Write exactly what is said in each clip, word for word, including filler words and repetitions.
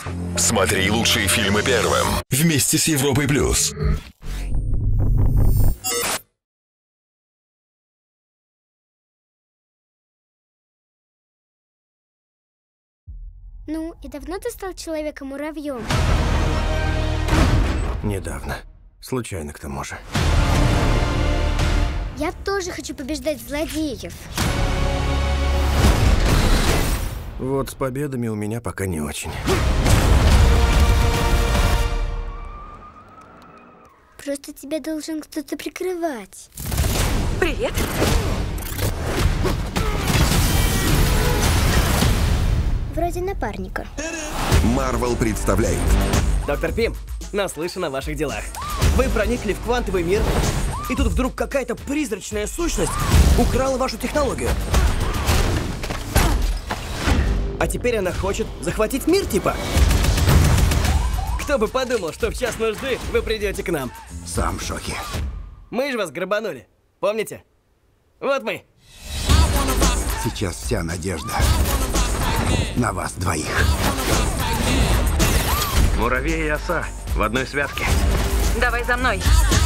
Смотри лучшие фильмы первым вместе с Европой плюс. Ну, и давно ты стал человеком-муравьем? Недавно. Случайно, к тому же. Я тоже хочу побеждать злодеев. Вот с победами у меня пока не очень. Просто тебя должен кто-то прикрывать. Привет. Вроде напарника. Марвел представляет. Доктор Пим, наслышан о ваших делах. Вы проникли в квантовый мир, и тут вдруг какая-то призрачная сущность украла вашу технологию. А теперь она хочет захватить мир, типа. Кто бы подумал, что в час нужды вы придете к нам. Сам в шоке. Мы же вас грабанули, помните? Вот мы. Сейчас вся надежда на вас двоих. Муравей и оса в одной связке. Давай за мной.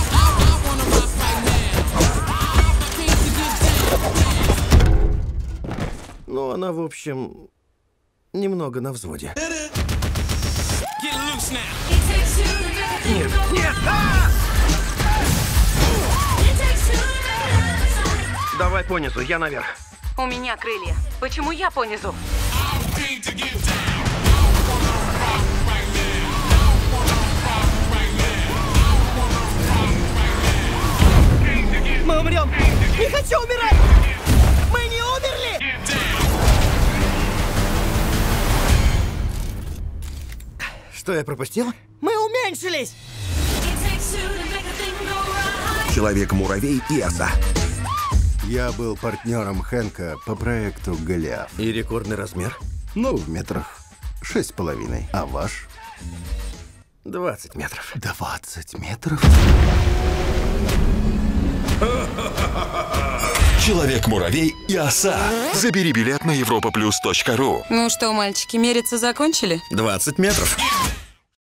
Ну, она, в общем, немного на взводе. Нет, нет! А! Давай по низу, я наверх. У меня крылья. Почему я понизу? Мы умрем! Не хочу умирать! Мы не умерли! Что я пропустил? Мы уменьшились! Человек-муравей и оса. Я был партнером Хэнка по проекту «Голиаф». И рекордный размер? Ну, в метрах шесть с половиной. А ваш? двадцать метров. Двадцать метров? Человек-муравей и оса. Забери билет на европа плюс точка ру. Ну что, мальчики, мериться закончили? двадцать метров.